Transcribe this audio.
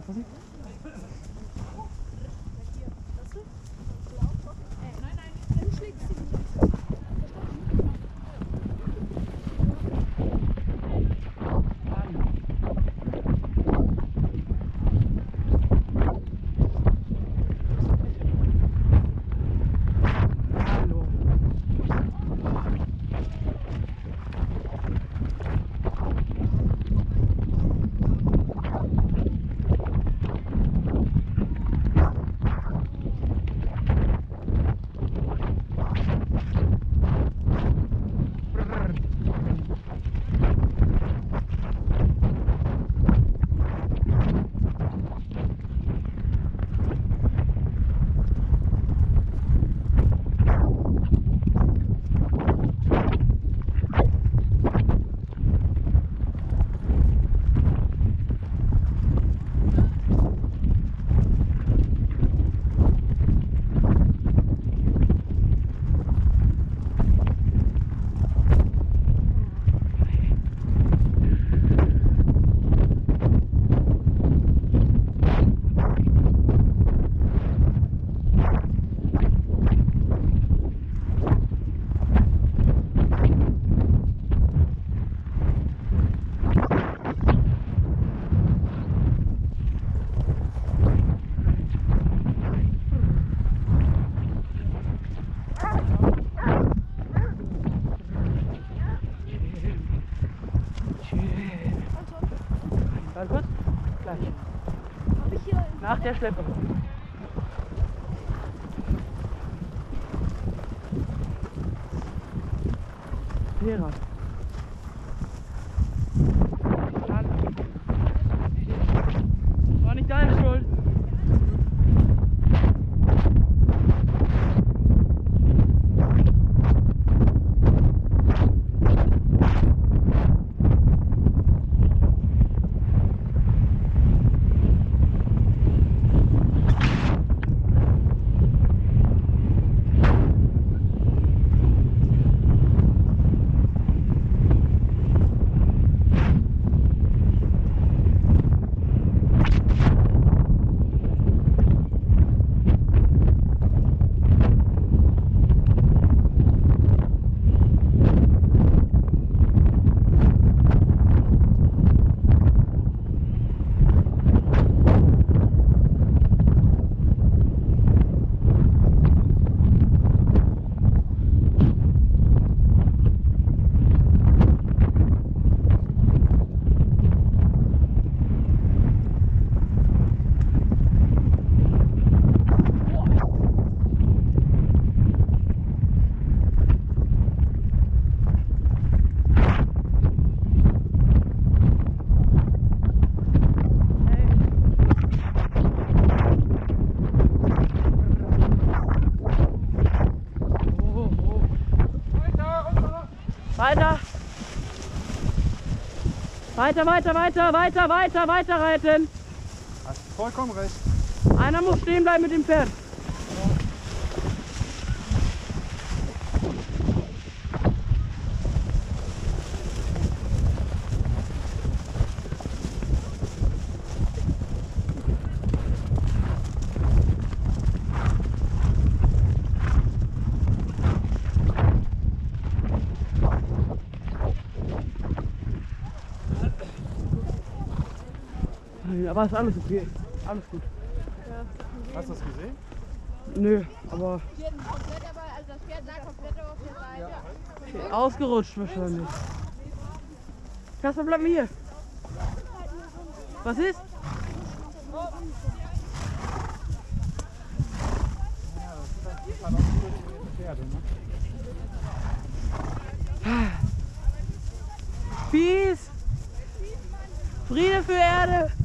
Aufpassen. Warte kurz. Gleich. Nach der Schleppe. Lehrer. War nicht deine Schuld. Weiter! Weiter reiten! Hast vollkommen recht. Einer muss stehen bleiben mit dem Pferd. Aber ist alles okay. Alles gut. Hast du das gesehen? Nö, aber Das Pferd lag komplett auf der Seite. ausgerutscht wahrscheinlich. Kasper, bleib mal hier. Was ist? Peace! Friede für Erde!